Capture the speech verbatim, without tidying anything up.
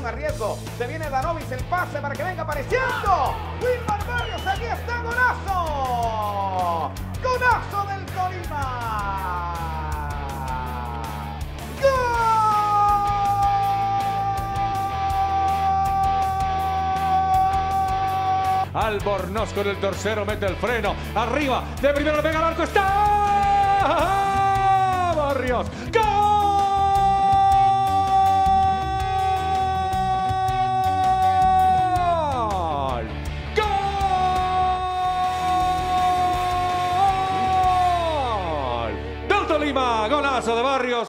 a riesgo. Se viene Danovis, el pase para que venga apareciendo. Wilmar Barrios, aquí está, golazo. Golazo del Tolima. Albornoz con el tercero, mete el freno, arriba, de primero le pega al arco, está Barrios, ¡gol! ¡Gol! Del Tolima, golazo de Barrios.